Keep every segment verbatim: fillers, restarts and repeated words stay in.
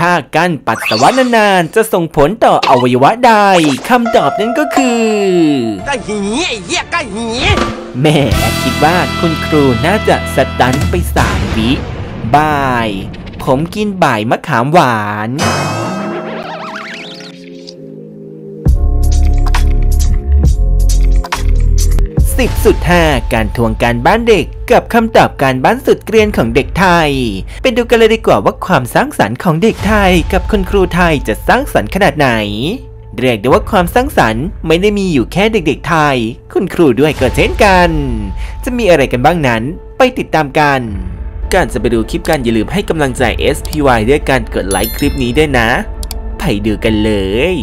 ถ้าการปัสสาวะนานๆจะส่งผลต่ออวัยวะใดคำตอบนั้นก็คือก็หีไอ้เหี้ยก็หีแม่คิดว่าคุณครูน่าจะสตันไปสามวิบ่ายผมกินบ่ายมะขามหวานสิบสุดห้าการทวงการบ้านเด็กกับคำตอบการบ้านสุดเกรียนของเด็กไทยเป็นดูกันเลยดีกว่าว่าความสร้างสรรค์ของเด็กไทยกับคุณครูไทยจะสร้างสรรค์ขนาดไหนเรียกได้ว่าความสร้างสรรค์ไม่ได้มีอยู่แค่เด็กๆไทยคุณครูด้วยก็เช่นกันจะมีอะไรกันบ้างนั้นไปติดตามกันก่อนจะไปดูคลิปกันอย่าลืมให้กำลังใจ เอส พี วาย ด้วยการกดไลค์คลิปนี้ด้วยนะไปดูกันเลย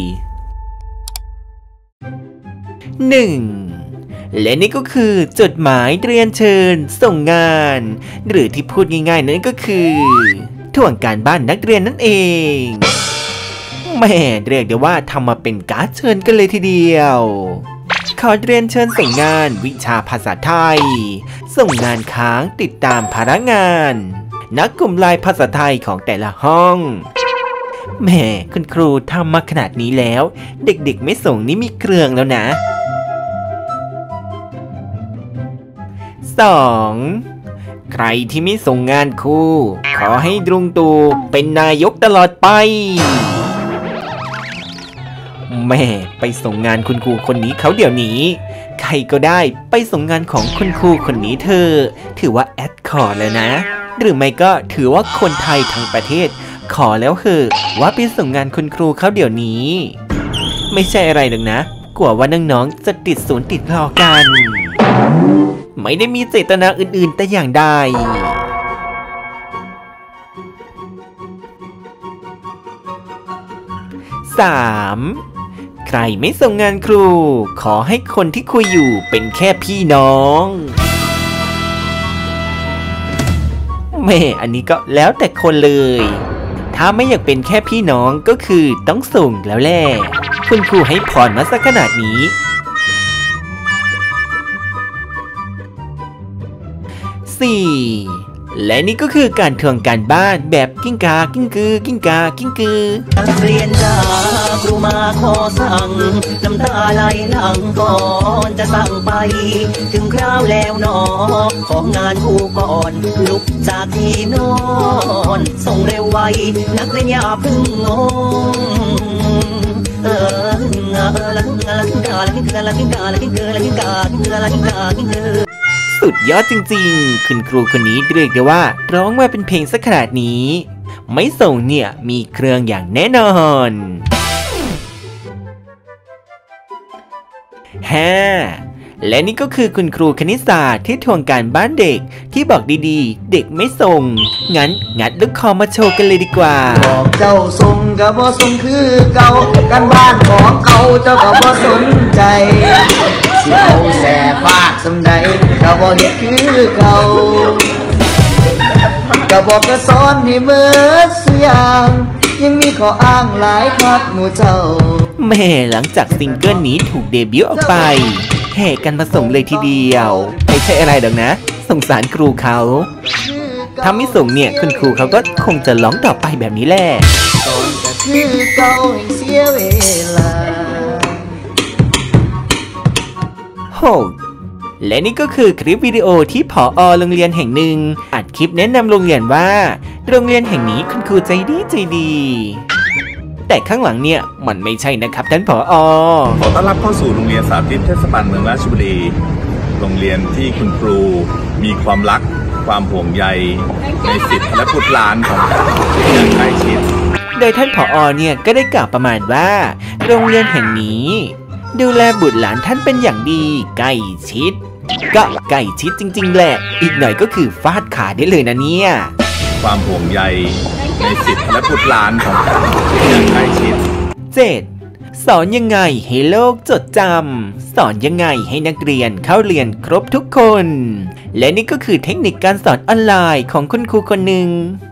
หนึ่งและนี่ก็คือจดหมายเรียนเชิญส่งงานหรือที่พูดง่ายๆนั้นก็คือทวงการบ้านนักเรียนนั่นเองแม่เรียกได้ว่าทำมาเป็นการ์ดเชิญกันเลยทีเดียวขอเรียนเชิญส่งงานวิชาภาษาไทยส่งงานค้างติดตามภาระงานนักกลุ่มไลน์ภาษาไทยของแต่ละห้องแม่คุณครูทำมาขนาดนี้แล้วเด็กๆไม่ส่งนี่มีเครื่องแล้วนะสองใครที่ไม่ส่งงานครูขอให้ลุงตู่เป็นนายกตลอดไปแม่ไปส่งงานคุณครูคนนี้เขาเดี๋ยวนี้ใครก็ได้ไปส่งงานของคุณครูคนนี้เธอถือว่าแอดขอแล้วนะหรือไม่ก็ถือว่าคนไทยทั้งประเทศขอแล้วเหอะว่าไปส่งงานคุณครูเขาเดี๋ยวนี้ไม่ใช่อะไรหรอกนะกลัวว่าน้องๆจะติดศูนย์ติดรอกันไม่ได้มีเจตนาอื่นๆแต่อย่างใดสามใครไม่ส่งงานครูขอให้คนที่คุยอยู่เป็นแค่พี่น้องแม่อันนี้ก็แล้วแต่คนเลยถ้าไม่อยากเป็นแค่พี่น้องก็คือต้องส่งแล้วแหละคุณครูให้พรมาสักขนาดนี้สี่และนี่ก็คือการทวงการบ้านแบบกิ้งกากิ้งกือกิ้งกากิ้งกือนักเรียนจ้าครูมาขอสั่งน้ำตาไหลหลังก่อนจะสั่งไปถึงคราวแล้วหนอของงานครูก่อนลุกจากที่นอนส่งเร็วไวนักเรียนอย่าพึ่งงงเออเออละกิ้งกาละกิ้งกาละกิ้งกาละกิ้งกาละกิ้งกาละกิ้งกาละกิ้งกาละกิ้งกากิ้งกาสุดยอดจริงๆคุณครูคนนี้เรียกได้ว่าร้องมาเป็นเพลงสักขนาดนี้ไม่ส่งเนี่ยมีเครื่องอย่างแน่นอนห้าและนี่ก็คือคุณครูคณิตศาสตร์ที่ทวงการบ้านเด็กที่บอกดีๆเด็กไม่ส่งงั้นงัดลูกคอมาโชว์กันเลยดีกว่าบอกเจ้าส่งกับบ่ส่งคือเก่าการบ้านของเขาเจ้ากับบ่สนใจสิเอาแสบฟาดสำใดกับบ่เฮ็ดคือเก่ากับบอกกระสอนให้เมื่อสุยางยังมีข้ออ้างหลายครับหนูเจ้าแม่หลังจากซิงเกิลนี้ถูกเดบิวต์ออกไปแห่กันมาส่งเลยทีเดียวไม่ใช่อะไรหรอกนะสงสารครูเขาถ้าไม่ส่งเนี่ยคุณครูเขาก็คงจะร้องต่อไปแบบนี้แหละโหและนี่ก็คือคลิปวิดีโอที่ผอ.โรงเรียนแห่งหนึ่งอัดคลิปแนะนำโรงเรียนว่าโรงเรียนแห่งนี้คุณครูใจดีใจดีแต่ข้างหลังเนี่ยมันไม่ใช่นะครับท่านผอ. ขอต้อนรับเข้าสู่โรงเรียนสาธิตเทศบาลเมืองราชบุรีโรงเรียนที่คุณครูมีความรักความห่วงใยในสิทธิและบุตรหลานของอย่างใกล้ชิดโดยท่านผอ.เนี่ยก็ได้กล่าวประมาณว่าโรงเรียนแห่งนี้ดูแลบุตรหลานท่านเป็นอย่างดีใกล้ชิดก็ใกล้ชิดจริงๆแหละอีกหน่อยก็คือฟาดขาได้เลยนะเนี่ยความห่วงใยในสิทธิและบุตรหลานของอย่างใกล้ชิดเจ็ดสอนยังไงให้โลกจดจำสอนยังไงให้นักเรียนเข้าเรียนครบทุกคนและนี่ก็คือเทคนิคการสอนออนไลน์ของคุณครูคนหนึ่ง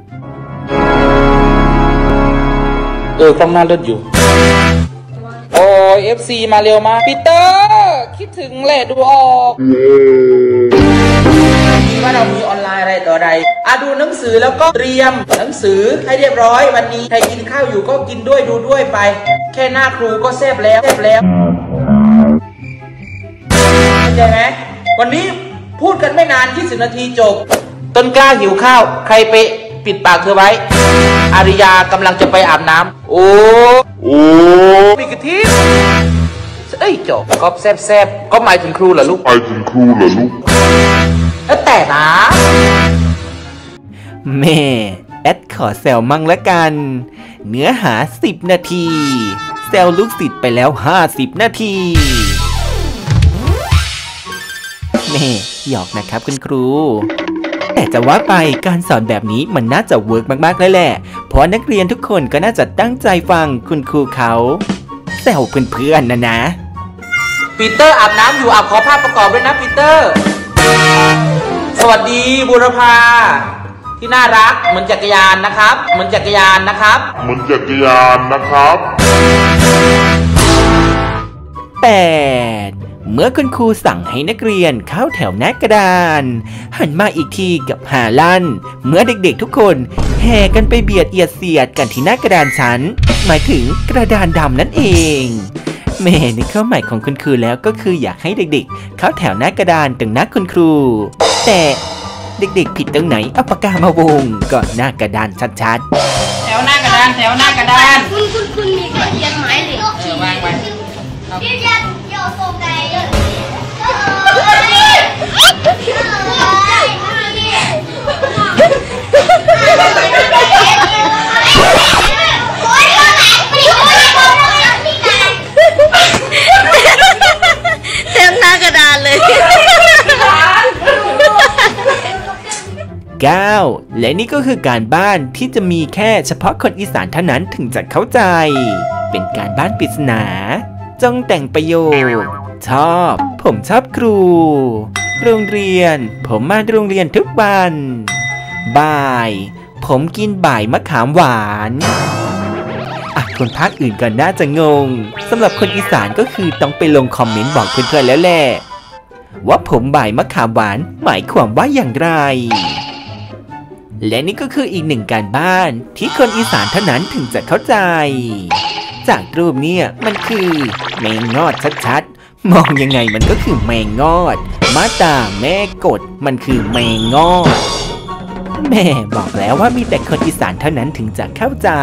เออต้องน่ารถอยู่โอ้ย เอฟ ซี มาเร็วมาปีเตอร์คิดถึงแหละดูออกว่าเรามีออนไลน์อะไรต่อใดอ่ะดูหนังสือแล้วก็เตรียมหนังสือให้เรียบร้อยวันนี้ใครกินข้าวอยู่ก็กินด้วยดูด้วยไปแค่หน้าครูก็แซ่บแล้วแซ่บแล้วเข้าใจไหมวันนี้พูดกันไม่นานยี่สิบนาทีจบต้นกล้าหิวข้าวใครไปปิดปากเธอไว้อาริยากำลังจะไปอาบน้ำโอ้โอ้มีกะทิเอ้ยจบก็แซ่บแซ่บก็หมายถึงครูเหรอลูกหมายถึงครูเหรอลูกแล้วแต่นะแม่แอดขอแซวมั่งละกัน เนื้อหาสิบนาทีแซวลูกศิษย์ไปแล้วห้าสิบนาทีแม่หยอกนะครับคุณครูแต่จะว่าไปการสอนแบบนี้มันน่าจะเวิร์กมากๆเลยแหละเพราะนักเรียนทุกคนก็น่าจะตั้งใจฟังคุณครูเขาแซวเพื่อนๆนะนะปีเตอร์อาบน้ำอยู่อาบขอภาพประกอบด้วยนะปีเตอร์สวัสดีบุรพาที่น่ารักเหมือนจักรยานนะครับเหมือนจักรยานนะครับเหมือนจักรยานนะครับแปดเมื่อคุณครูสั่งให้นักเรียนเข้าแถวหน้ากระดานหันมาอีกทีกับหาลั่นเมื่อเด็กๆทุกคนแห่กันไปเบียดเอียดเสียดกันที่หน้ากระดานชั้นหมายถึงกระดานดำนั่นเองแม่ในข้อหมายของคุณครูแล้วก็คืออยากให้เด็กๆเข้าแถวหน้ากระดานตรงหน้าคุณครูแต่เด็กๆผิดตรงไหนเอาปากกามาวงก็หน้ากระดานชัดๆแถวหน้ากระดานแถวหน้ากระดานคุณคุณคุณมีกระเทียมไหมหรือเออวางไว้พี่ยันโยโซไกเต็มหน้ากระดานเลยเก้าและนี่ก็คือการบ้านที่จะมีแค่เฉพาะคนอีสานเท่านั้นถึงจะเข้าใจเป็นการบ้านปริศนาจงแต่งประโยคชอบผมชอบครูโรงเรียนผมมาโรงเรียนทุกวันบ่ายผมกินบ่ายมะขามหวานอ่ะคนภาคอื่นก็น่าจะงงสำหรับคนอีสานก็คือต้องไปลงคอมเมนต์บอกเพื่อนๆแล้วแหละว่าผมบ่ายมะขามหวานหมายความว่าอย่างไรและนี่ก็คืออีกหนึ่งการบ้านที่คนอีสานเท่านั้นถึงจะเข้าใจจากรูปเนี่ยมันคือแมงงอดชัดๆมองยังไงมันก็คือแมงงอดมาตาแม่กดมันคือแมงงอดแม่บอกแล้วว่ามีแต่คนอีสานเท่านั้นถึงจะเข้าใจ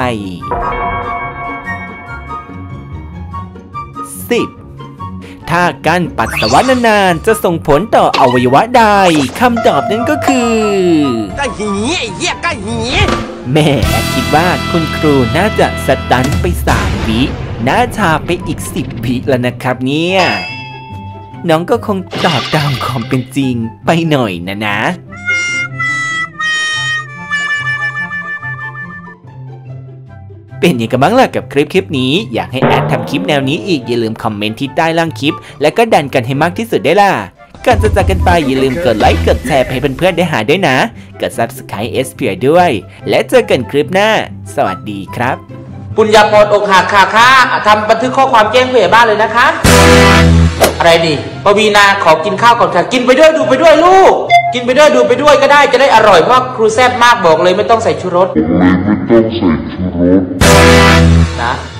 สิบถ้ากั้นปัสสาวะนานๆจะส่งผลต่ออวัยวะใดคำตอบนั้นก็คือก็หีไอ้เหี้ยก็หีแม่คิดว่าคุณครูน่าจะสตันไปสามวิน่าชาไปอีกสิบวิแล้วนะครับเนี่ยน้องก็คงตอบตามความเป็นจริงไปหน่อยนะนะเป็นยังไงกันบ้างล่ะกับคลิปคลิปนี้อยากให้แอดทำคลิปแนวนี้อีกอย่าลืมคอมเมนต์ที่ใต้ล่างคลิปและก็ดันกันให้มากที่สุดได้ล่ะก่อนจะจากกันไปอย่าลืมกดไลค์กดแชร์ให้เพื่อนๆได้หาด้วยนะกด ซับสไครบ์ เอส พี ไอ ด้วยและเจอกันคลิปหน้าสวัสดีครับปุญญาพรอกหักค่ะค่ะทำบันทึกข้อความแจ้งผู้ใหญ่บ้านเลยนะคะอะไรดิปวีนาขอกินข้าวก่อนค่ะกินไปด้วยดูไปด้วยลูกกินไปด้วยดูไปด้วยก็ได้จะได้อร่อยเพราะครูแซ่บมากบอกเลยไม่ต้องใส่ชูรสไม่ต้องใส่ชูรสนะ